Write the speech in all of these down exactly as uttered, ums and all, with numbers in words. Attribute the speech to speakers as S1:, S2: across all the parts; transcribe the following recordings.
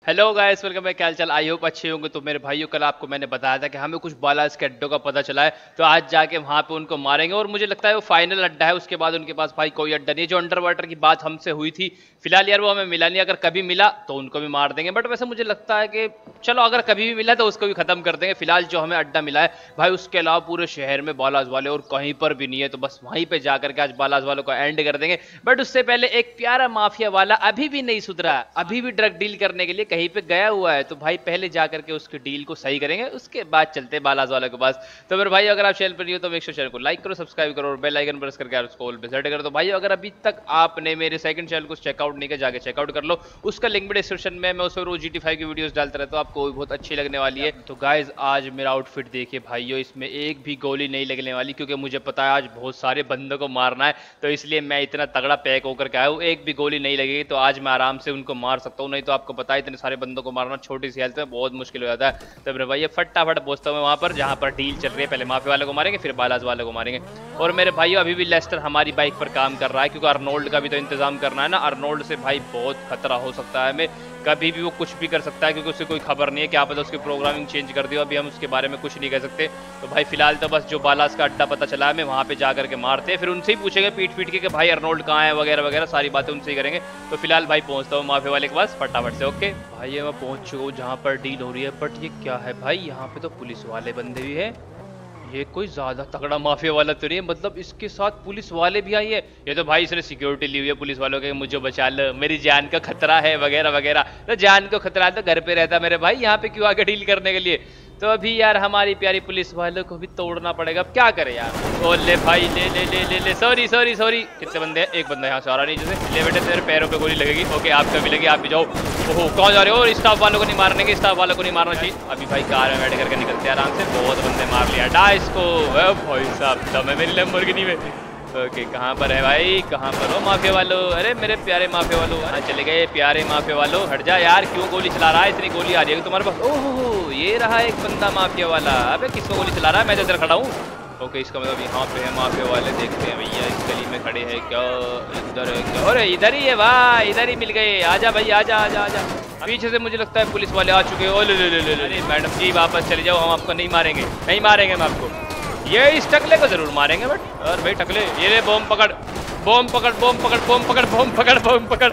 S1: Hello guys, welcome back. क्या चल, I hope अच्छे होंगे। तो मेरे भाइयों, कल आपको मैंने बताया था कि हमें कुछ बालास के अड्डों का पता चला है, तो आज जाके वहां पे उनको मारेंगे। और मुझे लगता है वो फाइनल अड्डा है, उसके बाद उनके पास भाई कोई अड्डा नहीं। जो अंडर वाटर की बात हमसे हुई थी, फिलहाल यार वो हमें मिला नहीं। अगर कभी मिला तो उनको भी मार देंगे, बट वैसे मुझे लगता है कि चलो अगर कभी भी मिला तो उसको भी खत्म कर देंगे। फिलहाल जो हमें अड्डा मिला है भाई, उसके अलावा पूरे शहर में बालास वाले और कहीं पर भी नहीं है, तो बस वहीं पे जाकर के आज बालास वालों को एंड कर देंगे। बट उससे पहले एक प्यारा माफिया वाला अभी भी नहीं सुधरा, अभी भी ड्रग डील करने के लिए कहीं पे गया हुआ है, तो भाई पहले जाकर के उसकी डील को सही करेंगे, उसके बाद चलते बालास वालों के पास। तो फिर भाई, अगर आप चैनल पर नहीं हो तो मेक श्योर चैनल को लाइक करो, सब्सक्राइब करो और बेल आइकन प्रेस करके उसको ऑल पे सेट करो। तो भाई अगर अभी तक आपने मेरे सेकंड चैनल को चेकआउट नहीं किया, जाके चेकआउट कर लो, उसका लिंक भी डिस्क्रिप्शन में। मैं उसमें रोज जीटी फाइव की वीडियोस डालता रहता हूं, आपको भी बहुत अच्छी लगने वाली है। तो गाइज आज मेरा आउटफिट देखिए भाइयों, इसमें एक भी गोली नहीं लगने वाली, क्योंकि मुझे पता है आज बहुत सारे बंदों को मारना है, तो इसलिए मैं इतना तगड़ा पैक होकर के आया हूँ। एक भी गोली नहीं लगेगी तो आज मैं आराम से उनको मार सकता हूँ। नहीं तो आपको पता है इतने सारे बंदों को मारना छोटी सी हेल्थ में बहुत मुश्किल हो जाता है। तो मेरे भाई ये फटाफट पहुंचता हूँ वहां पर जहां पर डील चल रही है। पहले माफिया वाले को मारेंगे, फिर बालाज वाले को मारेंगे। और मेरे भाइयों, अभी भी लेस्टर हमारी बाइक पर काम कर रहा है, क्योंकि अर्नोल्ड का भी तो इंतजाम करना है ना। अर्नोल्ड से भाई बहुत खतरा हो सकता है हमें, कभी भी वो कुछ भी कर सकता है, क्योंकि उससे कोई खबर नहीं है। क्या पता उसकी प्रोग्रामिंग चेंज कर दियो, अभी हम उसके बारे में कुछ नहीं कह सकते। तो भाई फिलहाल तो बस जो बालास का अड्डा पता चला है, हमें वहां पे जाकर के मारते हैं, फिर उनसे ही पूछेंगे पीट पीट के कि भाई अर्नोल्ड कहाँ है वगैरह वगैरह, सारी बातें उनसे ही करेंगे। तो फिलहाल भाई पहुंचता हूँ माफिया वाले के पास फटाफट से। ओके भाई, ये मैं पहुंच चुका हूँ जहाँ पर डील हो रही है। बट ये क्या है भाई, यहाँ पे तो पुलिस वाले बंदे भी है। ये कोई ज्यादा तगड़ा माफिया वाला तो नहीं है, मतलब इसके साथ पुलिस वाले भी आई है। ये तो भाई इसने सिक्योरिटी ली हुई है पुलिस वालों के, मुझे बचा लो, मेरी जान का खतरा है वगैरह वगैरह। तो जान को खतरा तो घर पे रहता मेरे भाई, यहाँ पे क्यों आके डील करने के लिए। तो अभी यार हमारी प्यारी पुलिस वालों को भी तोड़ना पड़ेगा, अब क्या करे यार। ओ ले भाई, ले ले ले ले ले सॉरी सॉरी सॉरी। कितने बंदे हैं? एक बंदा यहाँ से आ रहा नीचे से। ले बेटे, तेरे पैरों पे गोली लगेगी। ओके, आपका भी लगी, आप भी जाओ। ओहो, कौन जा रहे हो? स्टाफ वालों को नहीं मारने के, स्टाफ वालों को नहीं मारना चाहिए। अभी भाई कार में बैठ करके निकलते हैं आराम से। बहुत बंदे मार लिया, हटा इसको। भाई साहब दम है मेरी लैम्बोर्गिनी में। ओके, कहाँ पर है भाई, कहाँ पर हो माफिया वालों? अरे मेरे प्यारे माफिया वालों, कहाँ चले गए प्यारे माफिया वालों? हट जा यार, क्यों गोली चला रहा है? इतनी गोली आ रही है तुम्हारे पास। ओहो, ये रहा एक बंदा माफिया वाला। अबे किसको गोली चला रहा है? मैं तो इधर खड़ा हूँ। ओके, इसका मतलब यहाँ पे है माफिया वाले। देखते हैं भैया, इस गली में खड़े हैं क्या? इधर है क्या? अरे इधर ही है भाई, इधर ही मिल गए। आजा भाई, आजा आजा आजा। पीछे से मुझे लगता है पुलिस वाले आ चुके हैं। ओ ले ले ले ले। अरे मैडम जी वापस चले जाओ, हम आपको नहीं मारेंगे, नहीं मारेंगे हम आपको। ये इस टकले को जरूर मारेंगे। बट और भाई टकले, ये ले बम पकड़, बम पकड़, बम पकड़, बम पकड़, बम पकड़, बम पकड़।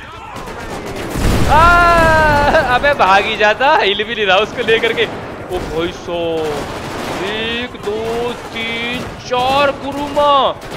S1: अबे भाग ही जाता, हिल भी नहीं रहा उसको लेकर के। ओ भाई सो, एक दो तीन चार गुरुमा,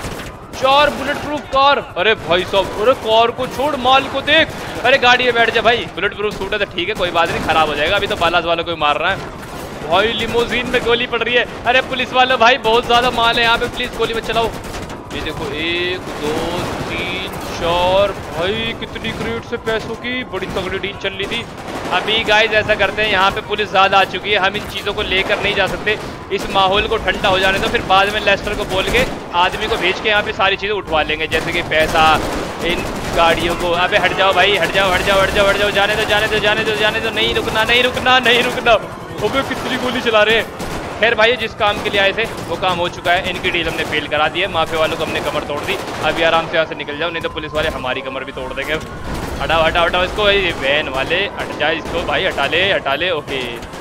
S1: चार बुलेट प्रूफ कार। अरे भाई साहब, अरे कार को छोड़, माल को देख। अरे गाड़ी में बैठ जा भाई, बुलेट प्रूफ सूट है तो ठीक है, कोई बात नहीं, खराब हो जाएगा। अभी तो बालास वालों को मार रहा है भाई। लिमोजीन में गोली पड़ रही है। अरे पुलिस वालों भाई, बहुत ज्यादा माल है यहाँ पे, प्लीज गोली मत चलाओ। ये देखो, एक दो तीन चार। भाई कितनी क्रेट से पैसों की बड़ी तगड़ी डील चल रही थी। अभी गाइस ऐसा करते हैं, यहाँ पे पुलिस ज्यादा आ चुकी है, हम इन चीजों को लेकर नहीं जा सकते। इस माहौल को ठंडा हो जाने दो, फिर बाद में लेस्टर को बोल के आदमी को भेज के यहाँ पे सारी चीजें उठवा लेंगे, जैसे कि पैसा, इन गाड़ियों को। अबे हट जाओ भाई, हट जाओ हट जाओ हट जाओ हट जाओ, जाने दो जाने दो जाने दो जाने दो, नहीं रुकना नहीं रुकना नहीं रुकना। ओबे कितनी गोली चला रहे हैं। खैर भाई, जिस काम के लिए आए थे वो काम हो चुका है। इनकी डील हमने फेल करा दी है, माफिया वालों को हमने कमर तोड़ दी। अभी आराम से यहाँ से निकल जाओ, नहीं तो पुलिस वाले हमारी कमर भी तोड़ देंगे। हटाओ हटाओ हटाओ इसको भाई, वैन वाले हट जाए इसको भाई, हटा ले हटा ले। ओके,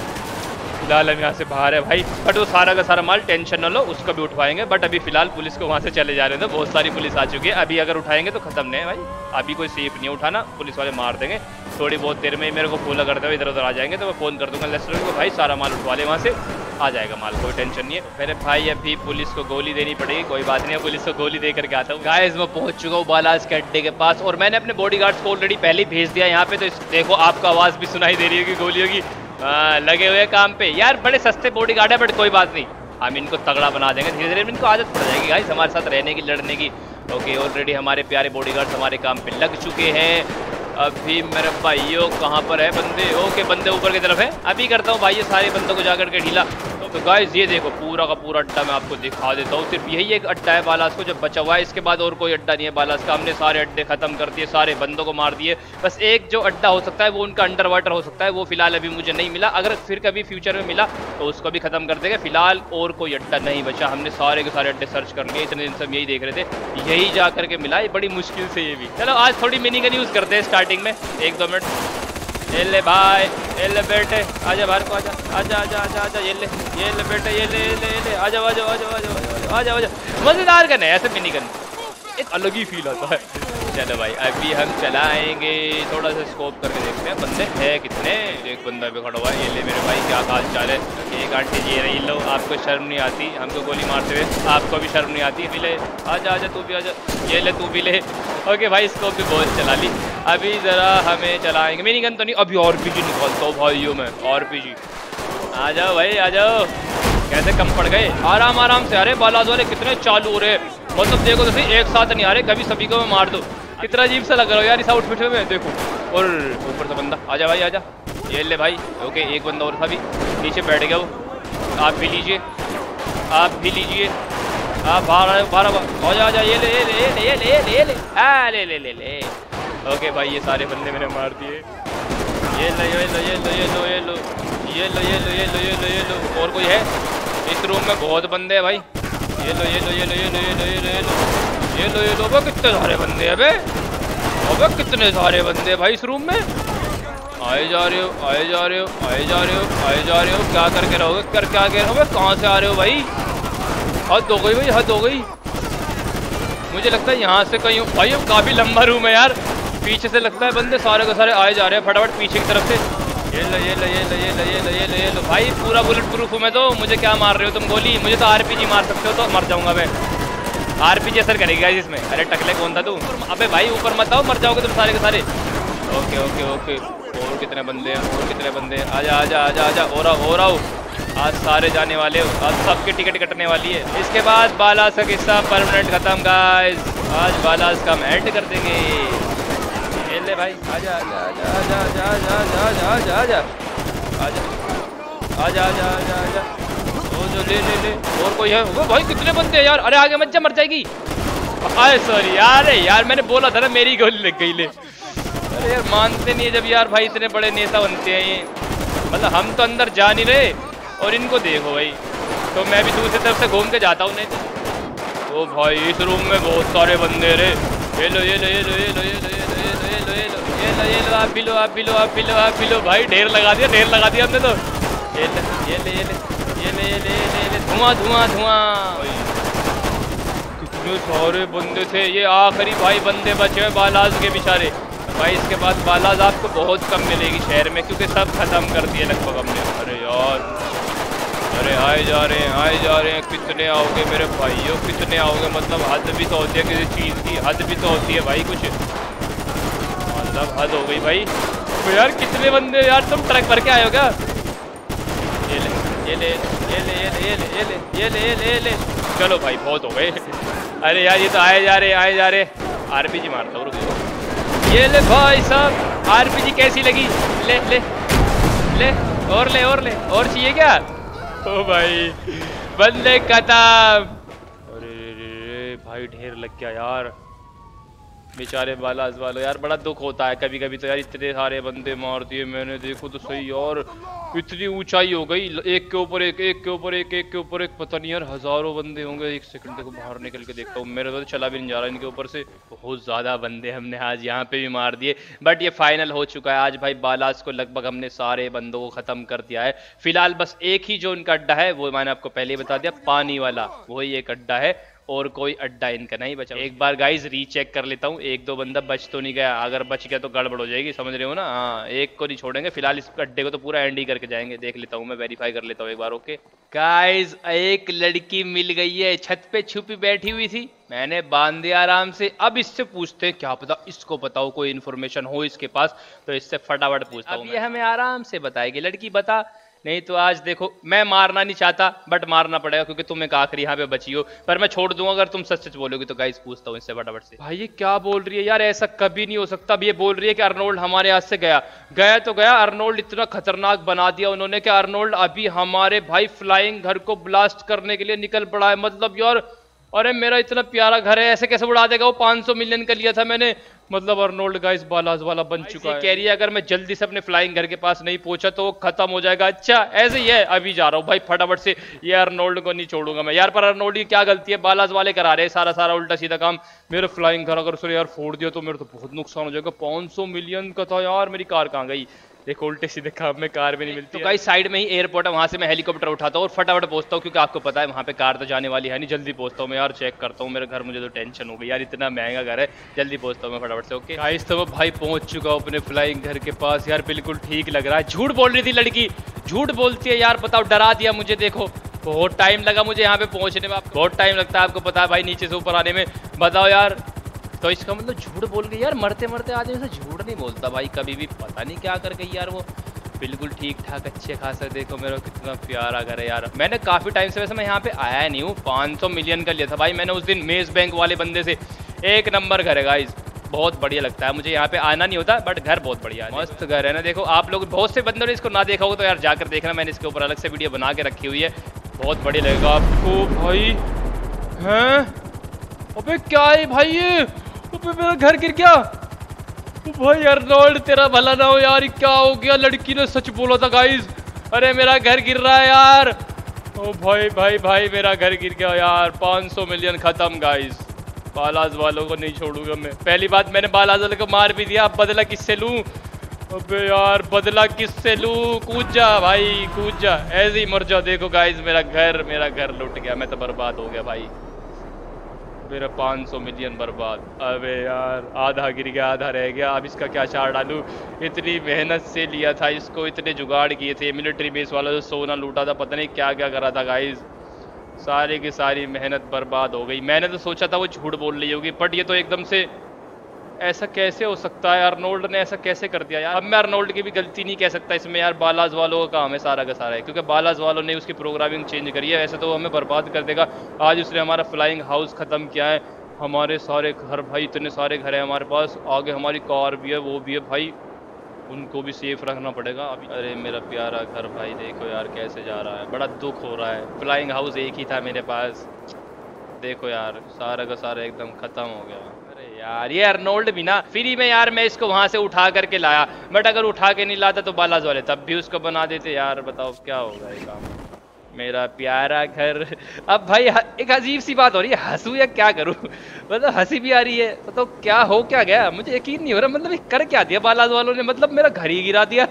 S1: फिलहाल हम यहाँ से बाहर है भाई, बट वो सारा का सारा माल टेंशन न लो, उसको भी उठवाएंगे। बट अभी फिलहाल पुलिस को वहाँ से चले जा रहे थे, बहुत सारी पुलिस आ चुकी है। अभी अगर उठाएंगे तो खत्म नहीं है भाई, अभी कोई सेफ नहीं उठाना, पुलिस वाले मार देंगे। थोड़ी बहुत देर में मेरे को फॉलो करते हुए इधर उधर आ जाएंगे, तो मैं फोन कर दूंगा लेस्टर को, भाई सारा माल उठवा ले, वहाँ से आ जाएगा माल, कोई टेंशन नहीं है। मेरे भाई अभी पुलिस को गोली देनी पड़ेगी, कोई बात नहीं है, पुलिस को गोली दे करके आता हूँ। गाइस मैं पहुंच चुका हूँ बालास के अड्डे के पास, और मैंने अपने बॉडीगार्ड्स को ऑलरेडी पहले ही भेज दिया यहाँ पे। तो देखो आपको आवाज़ भी सुनाई दे रही है कि गोलियों की। हाँ, लगे हुए काम पे यार, बड़े सस्ते बॉडीगार्ड है, बट कोई बात नहीं, हम इनको तगड़ा बना देंगे धीरे धीरे, इनको आदत पड़ जाएगी गाइस हमारे साथ रहने की, लड़ने की। ओके, ऑलरेडी हमारे प्यारे बॉडीगार्ड्स हमारे काम पे लग चुके हैं। अभी मेरे भाइयों कहाँ पर है बंदे? ओके, बंदे ऊपर की तरफ है। अभी करता हूँ भाई ये सारे बंदों को जाकर के ढीला। तो गाइस ये देखो, पूरा का पूरा अड्डा मैं आपको दिखा देता हूँ। सिर्फ यही एक अड्डा है बालास को जो बचा हुआ है, इसके बाद और कोई अड्डा नहीं है बालास का। हमने सारे अड्डे खत्म कर दिए, सारे बंदों को मार दिए। बस एक जो अड्डा हो सकता है वो उनका अंडर वाटर हो सकता है, वो फिलहाल अभी मुझे नहीं मिला। अगर फिर कभी फ्यूचर में मिला तो उसको भी खत्म कर देंगे। फिलहाल और कोई अड्डा नहीं बचा, हमने सारे के सारे अड्डे सर्च कर लिए, इतने दिन से हम यही देख रहे थे, यही जा करके मिला, ये बड़ी मुश्किल से ये भी। चलो आज थोड़ी मिनी गन यूज करते हैं स्टार्टिंग में, एक दो मिनट ये ले भाई, ये ले बेटे, आजा बाहर को, आजा आजा आजा आजा आजा, ये ले ये ले बेटे, ये ले ये ले ये ले, आजा आजा आजा आजा आजा आजा। मजेदार करना है, ऐसे भी नहीं करना, एक अलग ही फील आता है। चलो भाई अभी हम चलाएंगे, थोड़ा सा स्कोप करके देखते हैं बंदे है कितने। एक बंदा भी खड़ा हुआ है, ये ले मेरे भाई क्या हाल चाल है। एक आंटी जी रही लो, आपको शर्म नहीं आती हमको गोली मारते हुए, आपको भी शर्म नहीं आती। भी ले आजा आजा तू भी आजा, ये ले तू भी ले। ओके भाई स्कोप भी बहुत चला ली। अभी ज़रा हमें चलाएंगे, मिनी गन तो नहीं, अभी और पी जी निकालता हूँ भाइयों में, और पी जी। आ जाओ भाई आ जाओ, कैसे कम पड़ गए, आराम आराम से। अरे बालाज वाले कितने चालू हो रहे, मतलब देखो तो सही एक साथ नहीं आ रहे, कभी सभी को मैं मार दो। कितना अजीब सा लग रहा है यार इस आउटफिट में, देखो। और ऊपर से बंदा, आजा भाई आजा, ये ले भाई। ओके एक बंदा और था भी नीचे बैठ गया वो, आप भी लीजिए आप भी लीजिए, आप बाहर बारह आजा आजा, ये ले ये ले ये ले ये ले ये ले ये ले आ ले ले ले ले। ओके भाई ये सारे बंदे मैंने मार दिए, ये लो ये लो ये लो ये लो ये लो ये लो ये लो ये लो ये लो ये लो। और कोई है इस रूम में, बहुत बंदे हैं भाई, ये लो ये लो ये लो ये लो ये लो ये लो ये लो ये लो ये लो। अबे कितने सारे बंदे हैं बे, अबे कितने सारे बंदे हैं भाई इस रूम में। आए जा रहे हो आए जा रहे हो आए जा रहे हो आए जा रहे हो, क्या करके रहोगे, कर क्या के रहोगे, कहाँ से आ रहे हो भाई। हद हो गई भाई हद हो गई, मुझे लगता है यहाँ से कहीं भाई, काफ़ी लंबा रूम है यार। पीछे से लगता है बंदे सारे के सारे आए जा रहे हैं फटाफट पीछे की तरफ से। ये लो ये लो ये लो ये लो ये लो ये लो ये लो भाई, पूरा बुलेट प्रूफ हूँ मैं तो, मुझे क्या मार रहे हो तुम गोली, मुझे तो आरपीजी मार सकते हो तो मर जाऊंगा मैं, आरपीजी असर करेगा इसमें। अरे टकले कौन था तू, अबे भाई ऊपर मत आओ, मर जाओगे तुम सारे के सारे। ओके ओके ओके, और कितने बंदे हैं और कितने बंदे हैं, आजा आजा आजा आजा, और आओ और आओ, आज सारे जाने वाले हो, आज सबकी टिकट कटने वाली है। इसके बाद बालास का किस्सा परमानेंट खत्म गाइस, आज बालास का हम एंड कर देंगे। ये ले भाई आजा आजा आजा आजा आजा आजा आजा आजा आजा आजा आजा आजा आजा, ओ जो ले ले ले। और कोई है वो भाई, कितने बंदे हैं यार, अरे आगे मत जा मर जाएगी। अरे सॉरी यार, यार मैंने बोला था ना मेरी गोली लग गई ले। अरे यार मानते नहीं है जब यार भाई इतने बड़े नेता बनते हैं ये, मतलब हम तो अंदर जा नहीं रहे और इनको देखो भाई, तो मैं भी दूसरी तरफ से घूम के जाता हूँ नहीं तो। ओ भाई इस रूम में बहुत सारे बंदे रे, ये लो ये लो ये लो ये लो ये लो ये लो ये लो ये लो ये लो ये लो, आप भी लो आप भी लो आप भी लो आप भी लो भाई, ढेर लगा दिया ढेर लगा दिया हमने तो। ये ले ये ले ये ले ये ले ये ले ये ले, धुआं धुआं धुआं। कितने सारे बंदे थे, ये आखिरी भाई बंदे बचे हुए बालाज के बेचारे भाई। इसके बाद बालाज आपको बहुत कम मिलेगी शहर में, क्योंकि सब खत्म कर दिए लगभग हमने। अरे यार, अरे आए जा रहे हैं आए जा रहे हैं, कितने आओगे मेरे भाइयों कितने आओगे, मतलब हद भी तो होती है किसी चीज़ की, हद भी तो होती है भाई कुछ, मतलब हद हो गई भाई। तो यार कितने बंदे यार, तुम ट्रक भर के आए हो क्या। ये ले ये ले ये ले ये ले ये ले ये ले ये ले ये ले ये ले, चलो भाई बहुत हो गए। अरे यार ये तो आए जा रहे आए जा रहे, आरपीजी मारता हूँ रुको। ये ले भाई साहब, आरपीजी कैसी लगी, ले ले ले और ले और ले और चाहिए क्या। ओ भाई बंदे खत्म। अरे भाई ढेर लग गया यार, बेचारे बालाज वालों यार, बड़ा दुख होता है कभी कभी तो यार, इतने सारे बंदे मार दिए मैंने, देखो तो सही यार, इतनी ऊंचाई हो गई, एक के ऊपर एक एक के ऊपर एक एक के ऊपर एक, पता नहीं यार हजारों बंदे होंगे। एक सेकंड देखो बाहर निकल के देखता हूँ, मेरे तो चला भी नहीं जा रहा इनके ऊपर से, बहुत ज्यादा बंदे हमने आज यहाँ पे भी मार दिए। बट ये फाइनल हो चुका है आज भाई, बालाज को लगभग हमने सारे बंदों को खत्म कर दिया है। फिलहाल बस एक ही जो इनका अड्डा है वो मैंने आपको पहले ही बता दिया, पानी वाला, वही एक अड्डा है और कोई अड्डा इनका नहीं बचा। एक बार गाइज रीचेक कर लेता हूँ, एक दो बंदा बच तो नहीं गया, अगर बच गया तो गड़बड़ हो जाएगी, समझ रहे हो ना। हाँ एक को नहीं छोड़ेंगे फिलहाल, इस अड्डे को तो पूरा एंड ही करके जाएंगे। देख लेता हूँ मैं, वेरीफाई कर लेता हूँ एक बार। ओके गाइज एक लड़की मिल गई है, छत पे छुपी बैठी हुई थी, मैंने बांध दिया आराम से। अब इससे पूछते हैं, क्या पता इसको बताओ कोई इन्फॉर्मेशन हो इसके पास, तो इससे फटाफट पूछता हूँ। अब ये हमें आराम से बताएगी, लड़की बता, नहीं तो आज देखो मैं मारना नहीं चाहता बट मारना पड़ेगा क्योंकि तुम एक आखिरी यहाँ पे बची हो, पर मैं छोड़ दूंगा अगर तुम सच सच बोलोगे। तो गाइस पूछता हूँ इससे फटाफट से, भाई ये क्या बोल रही है यार, ऐसा कभी नहीं हो सकता। अब ये बोल रही है कि अर्नोल्ड हमारे हाथ से गया, गया तो गया, अर्नोल्ड इतना खतरनाक बना दिया उन्होंने कि अर्नोल्ड अभी हमारे भाई फ्लाइंग घर को ब्लास्ट करने के लिए निकल पड़ा है। मतलब यार, अरे मेरा इतना प्यारा घर है, ऐसे कैसे उड़ा देगा वो, पाँच सौ मिलियन का लिया था मैंने। मतलब अर्नोल्ड गाइस बालाज वाला बन चुका है। कह रही है अगर मैं जल्दी से अपने फ्लाइंग घर के पास नहीं पहुंचा तो वो खत्म हो जाएगा। अच्छा ऐसे ही है, अभी जा रहा हूँ भाई फटाफट से, ये अर्नोल्ड को नहीं छोड़ूंगा मैं यार। पर अर्नोल्ड की क्या गलती है, बालाज वाले करा रहे हैं सारा सारा उल्टा सीधा काम। मेरे फ्लाइंग घर अगर उसने यार फोड़ दिया तो मेरे तो बहुत नुकसान हो जाएगा। पाँच सौ मिलियन का था यार, मेरी कार कहाँ गई, देखो उल्टे सीधे काम में कार भी नहीं मिलती। तो गाइस साइड में ही एयरपोर्ट है, वहां से मैं हेलीकॉप्टर उठाता हूँ और फटाफट पहुंचता हूँ, क्योंकि आपको पता है वहाँ पे कार तो जाने वाली है नहीं। जल्दी पहुंचता हूँ मैं यार, चेक करता हूँ मेरे घर, मुझे तो टेंशन हो गई यार, इतना महंगा घर है। जल्दी पहुंचता हूँ मैं फटाफट से। ओके गाइस तो मैं भाई पहुंच चुका हूँ अपने फ्लाइंग घर के पास। यार बिल्कुल ठीक लग रहा है। झूठ बोल रही थी लड़की, झूठ बोलती है यार, बताओ डरा दिया मुझे। देखो बहुत टाइम लगा मुझे यहाँ पे पहुंचने में, आपको बहुत टाइम लगता है आपको पता है भाई नीचे से ऊपर आने में। बताओ यार, तो इसका मतलब झूठ बोल गई यार। मरते मरते आदमी से झूठ नहीं बोलता भाई कभी भी, पता नहीं क्या कर गई यार वो। बिल्कुल ठीक ठाक अच्छे खासा, देखो मेरा कितना प्यारा घर है यार। मैंने काफी टाइम से, वैसे मैं यहाँ पे आया नहीं हूँ, पाँच सौ मिलियन का लिया था भाई मैंने उस दिन मेज बैंक वाले बंदे से। एक नंबर घर है गाइस, बहुत बढ़िया लगता है मुझे। यहाँ पे आना नहीं होता बट घर बहुत बढ़िया है, मस्त घर है ना। देखो आप लोग बहुत से बंदों ने इसको ना देखा होगा तो यार जाकर देखना, मैंने इसके ऊपर अलग से वीडियो बना के रखी हुई है, बहुत बढ़िया लगेगा आपको भाई। हैं अबे क्या है भाई ये, अबे मेरा घर गिर गया भाई। अर्नोल्ड तेरा भला ना हो यार, क्या हो गया? लड़की ने सच बोला था गाइस। अरे मेरा घर गिर रहा है यार। ओ भाई भाई भाई मेरा घर गिर गया यार। पाँच सौ मिलियन खत्म गाइस। बालाज वालों को नहीं छोड़ूंगा मैं। पहली बात मैंने बालाज वालों को मार भी दिया, अब बदला किससे लूं? अबे यार बदला किससे लूं? कूद जा भाई कूद जा, ऐसे ही मर जाओ। देखो गाइस मेरा घर मेरा घर लुट गया, मैं तो बर्बाद हो गया भाई। मेरा पाँच सौ मिलियन बर्बाद। अबे यार आधा गिर गया आधा रह गया, अब इसका क्या चार डालूं? इतनी मेहनत से लिया था इसको, इतने जुगाड़ किए थे, मिलिट्री बेस वाला जो सोना लूटा था, पता नहीं क्या क्या करा था गाइस। सारी की सारी मेहनत बर्बाद हो गई। मैंने तो सोचा था वो झूठ बोल रही होगी, बट ये तो एकदम से, ऐसा कैसे हो सकता है? अर्नोल्ड ने ऐसा कैसे कर दिया यार? अब मैं अर्नोल्ड की भी गलती नहीं कह सकता इसमें यार, बालाज वालों का काम है सारा का सारा है, क्योंकि बालाज वालों ने उसकी प्रोग्रामिंग चेंज करी है। वैसे तो वो हमें बर्बाद कर देगा। आज उसने हमारा फ्लाइंग हाउस ख़त्म किया है, हमारे सारे घर भाई, इतने सारे घर हैं हमारे पास, आगे हमारी कार भी है वो भी है भाई, उनको भी सेफ रखना पड़ेगा अभी। अरे मेरा प्यारा घर भाई देखो यार कैसे जा रहा है, बड़ा दुख हो रहा है। फ्लाइंग हाउस एक ही था मेरे पास, देखो यार सारा का सारा एकदम खत्म हो गया। अरे यार ये अर्नोल्ड भी ना फ्री में यार, मैं इसको वहां से उठा करके लाया, बट अगर उठा के नहीं लाता तो बालाज वाले तब भी उसको बना देते यार। बताओ क्या होगा ये काम। मेरा प्यारा घर। अब भाई एक अजीब सी बात हो रही है, हंसू या क्या करूं? मतलब हंसी भी आ रही है, तो, तो क्या हो क्या गया मुझे यकीन नहीं हो रहा। मतलब ये कर क्या दिया बालाज वालों ने, मतलब मेरा घर ही गिरा दिया।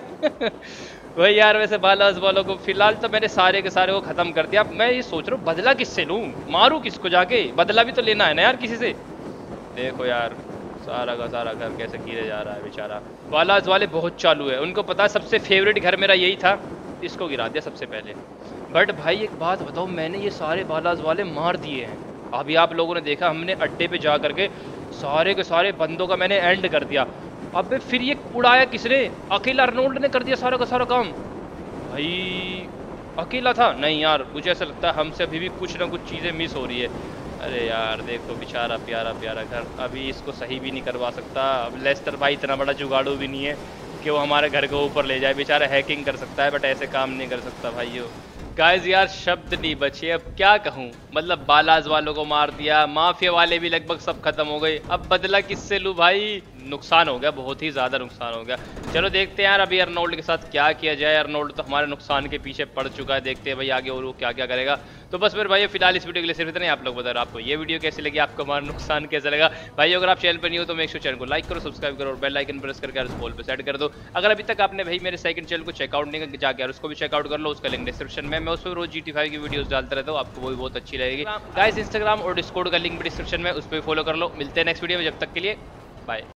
S1: वही यार, वैसे बालाज वालों को फिलहाल तो मैंने सारे के सारे को खत्म कर दिया। मैं ये सोच रहा हूँ बदला किससे लूं, मारूं किसको जाके? बदला भी तो लेना है ना यार किसी से। देखो यार सारा का सारा घर कैसे गिरे जा रहा है बेचारा। बालाज वाले बहुत चालू है, उनको पता है सबसे फेवरेट घर मेरा यही था, इसको गिरा दिया सबसे पहले। बट भाई एक बात बताओ, मैंने ये सारे बालाज वाले मार दिए हैं। अभी आप लोगों ने देखा, हमने अड्डे पे जा करके सारे के सारे बंदों का मैंने एंड कर दिया। अबे फिर ये उड़ाया किसने? अकेला अर्नोल्ड ने कर दिया सारा का सारा काम भाई। अकेला था? नहीं यार, मुझे ऐसा लगता है हमसे अभी भी कुछ ना कुछ चीज़ें मिस हो रही है। अरे यार देखो बेचारा प्यारा प्यारा घर, अभी इसको सही भी नहीं करवा सकता। अब लेस्टर भाई इतना बड़ा जुगाड़ू भी नहीं है कि वो हमारे घर को ऊपर ले जाए। बेचारा हैकिंग कर सकता है बट ऐसे काम नहीं कर सकता भाइयों। गाइस यार शब्द नहीं बचे, अब क्या कहूँ। मतलब बालाज वालों को मार दिया, माफिया वाले भी लगभग सब खत्म हो गए, अब बदला किससे लूँ भाई? नुकसान हो गया, बहुत ही ज़्यादा नुकसान हो गया। चलो देखते हैं यार अभी अर्नोल्ड के साथ क्या किया जाए। अर्नोल्ड तो हमारे नुकसान के पीछे पड़ चुका है, देखते हैं भाई आगे और वो क्या क्या करेगा। तो बस मेरे भाई फिलहाल इस वीडियो के लिए सिर्फ इतना ही। आप लोग बता रहे आपको ये वीडियो कैसी लगी, आपको हमारा नुकसान कैसा लगा। भाई अगर आप चैनल पर नहीं हो तो मेक श्योर चैनल को लाइक करो, सब्सक्राइब करो और बेल आइकन प्रेस करके यार कॉल पे सेट कर दो। अगर अभी तक आपने भाई मेरे सेकंड चैनल को चेकआउट नहीं किया, जाकर उसको भी चेकआउट कर लो, उसका लिंक डिस्क्रिप्शन में। मैं उसमें रोज जी टी फाइव की वीडियोस डालता रहता हूँ, आपको वो भी बहुत अच्छी लगेगी। गाइस इंस्टाग्राम और डिस्कॉर्ड का लिंक भी डिस्क्रिप्शन में, उस पर फॉलो कर लो। मिलते हैं नेक्स्ट वीडियो में, जब तक के लिए बाय।